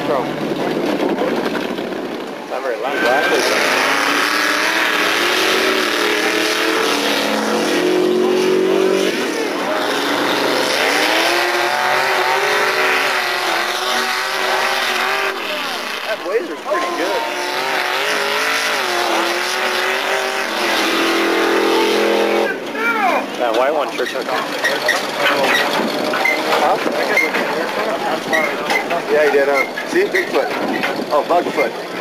from? Not very loud. Glasses. That blazer's pretty good. That white one sure took off. Huh? Yeah, he did. See, Bigfoot. Oh, Bugfoot.